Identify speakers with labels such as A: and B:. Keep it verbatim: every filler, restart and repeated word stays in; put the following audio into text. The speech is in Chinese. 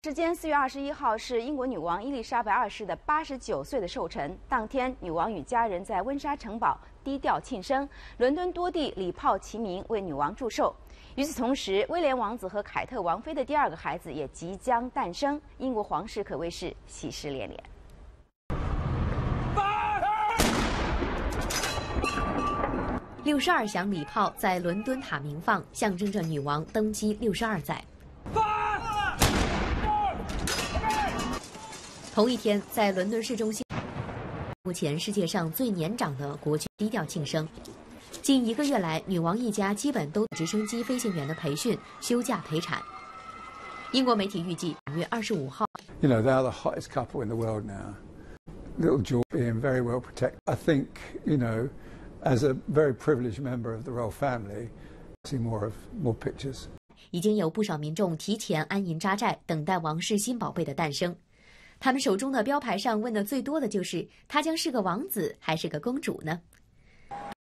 A: 时间四月二十一号是英国女王伊丽莎白二世的八十九岁的寿辰。当天，女王与家人在温莎城堡低调庆生，伦敦多地礼炮齐鸣为女王祝寿。与此同时，威廉王子和凯特王妃的第二个孩子也即将诞生，英国皇室可谓是喜事连连。
B: 六十二响礼炮在伦敦塔鸣放，象征着女王登基六十二载。同一天，在伦敦市中心，目前世界上最年长的国君低调庆生。近一个月来，女王一家基本都直升机飞行员的培训、休假陪产。英国媒体预计，八月二十五号。
C: You know, they are the hottest couple in the world now. Little George being very well protected. I think, you know. As a very privileged member of the royal family, see more of more pictures.
B: 已经有不少民众提前安营扎寨，等待王室新宝贝的诞生。他们手中的标牌上问的最多的就是：他将是个王子还是个公主呢？